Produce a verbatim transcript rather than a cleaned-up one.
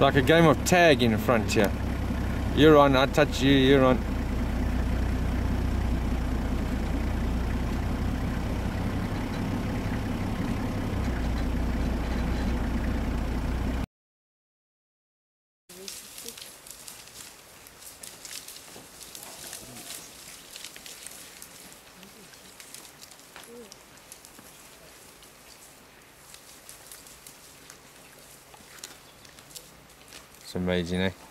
like a game of tag in front here. You're on, I touch you, you're on. It's amazing, eh?